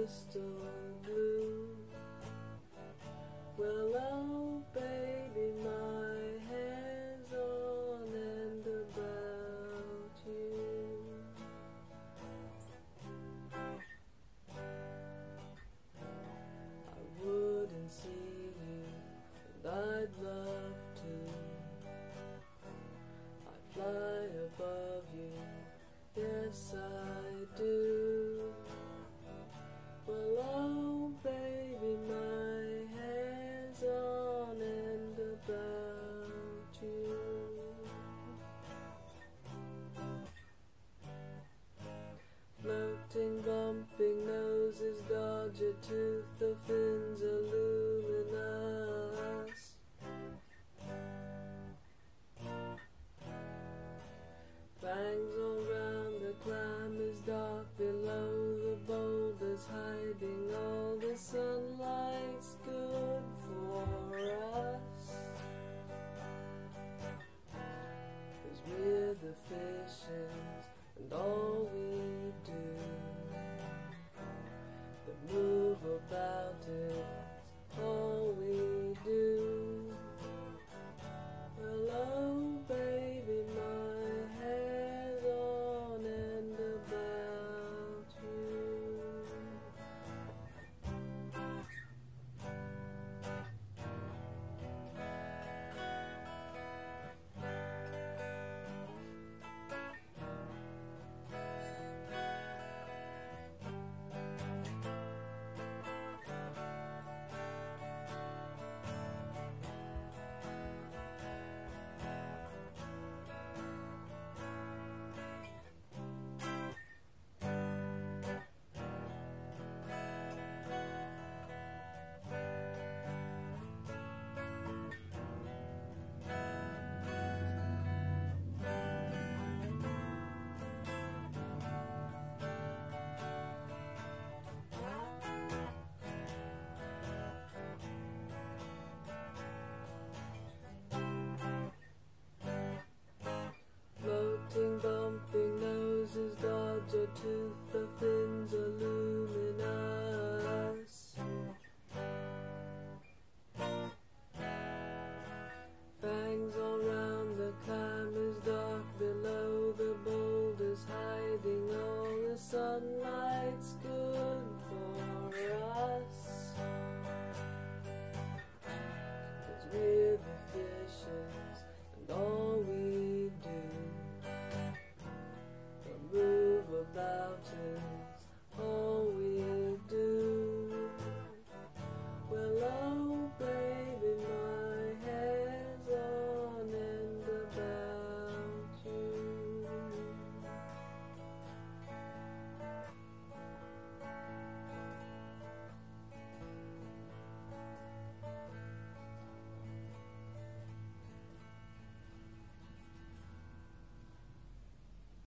crystal blue. Well, oh baby, my hair's on and about you. I wouldn't see you, and I'd love to. I'd fly above you, yes I do. Well, oh baby, my hair's on and about you. Floating, bumping noses, dodge a tooth, the fins are luminous. Fangs all round, the climb is dark below, the boulders hiding all the sunlight's good for us. 'Cause we're the fishes, and all we